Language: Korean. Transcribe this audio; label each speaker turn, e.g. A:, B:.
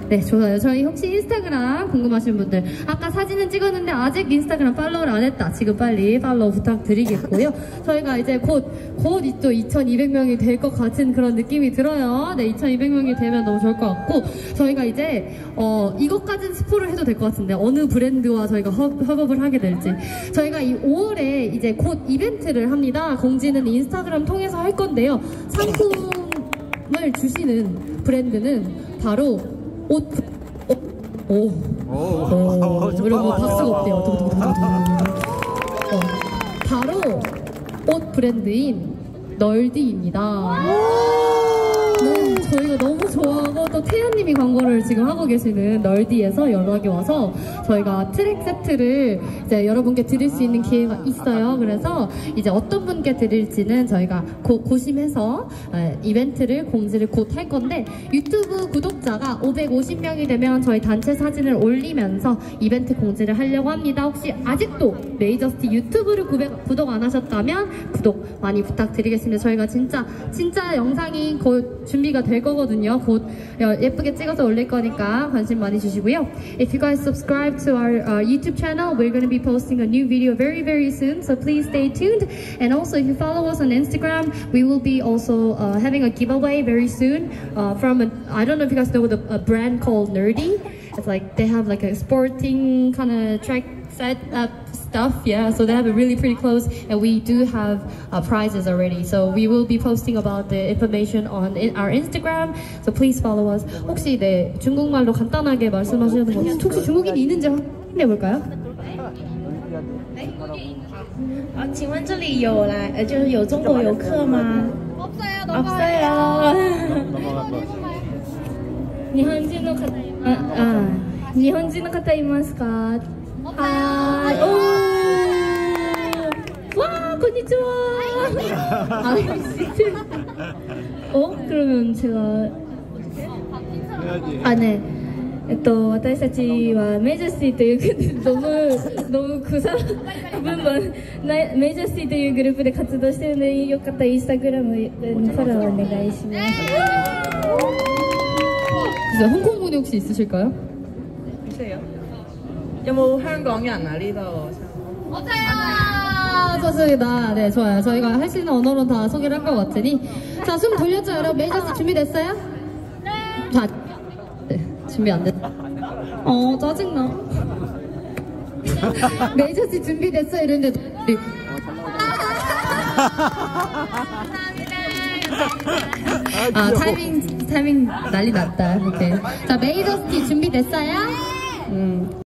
A: 네, 좋아요. 저희 혹시 인스타그램 궁금하신 분들, 아까 사진은 찍었는데 아직 인스타그램 팔로우를 안 했다. 지금 빨리 팔로우 부탁드리겠고요. 저희가 이제 곧 또 2200명이 될 것 같은 그런 느낌이 들어요. 네, 2200명이 되면 너무 좋을 것 같고, 저희가 이제 이것까지는 스포를 해도 될 것 같은데 어느 브랜드와 저희가 협업을 하게 될지. 저희가 이 5월에 이제 곧 이벤트를 합니다. 공지는 인스타그램 통해서 할 건데요. 상품을 주시는 브랜드는 바로 이러고 박수가 없대요. 바로 옷 브랜드인 널디입니다. 네, 저희가 너무 좋아하고 또 태연님이 광고를 지금 하고 계시는 널디에서 연락이 와서 저희가 트랙 세트를 이제 여러분께 드릴 수 있는 기회가 있어요. 그래서 이제 어떤 분께 드릴지는 저희가 고심해서 이벤트를 공지를 곧 할 건데, 유튜브 구독자가 550명이 되면 저희 단체 사진을 올리면서 이벤트 공지를 하려고 합니다. 혹시 아직도 메이저스티 유튜브를 구독 안 하셨다면 구독 많이 부탁드리겠습니다. 저희가 진짜 영상이 곧 준비가 될 거거든요. 곧 예쁘게 찍어서 올릴 거니까 관심 많이 주시고요. If you guys subscribe to our YouTube channel, we're going to be posting a new video very soon, so please stay tuned. And also, if you follow us on Instagram, we will be also having a giveaway very soon from I don't know if you guys know a brand called Nerdy. It's like they have like a sporting kind of track set up stuff, yeah, so they have a really pretty clothes, and we do have prizes already, so we will be posting about the information on our Instagram, so please follow us. 혹시 네, 중국말로 간단하게 말씀하시는 거 혹시 중국인이 있는지 확인해 볼까요?
B: 请问这里有就是有中国游客吗？ 없어요. 日本人の方日本人の方いますか？ 하이. 와, konnichiwa. 그러면 제가 네. 私たちはメジャーシティという너무 그 부분만メジャーシティというグループで活動してるので、よかったらインスタグラムフォローお願いします。
A: 홍콩 분이 혹시 있으실까요?
C: 있어요. 뭐 한국인 아리도.
A: 맞아요. 좋습니다. 네, 좋아요. 저희가 할 수 있는 언어로 다 소개를 한 것 같으니, 자, 숨 돌렸죠, 여러분? 메이저스 준비됐어요? 네. 자, 네, 준비 안 됐다. 짜증나. 메이저스 준비됐어 이랬는데 타이밍 난리 났다. 이렇게. 자, 메이저스 준비됐어요?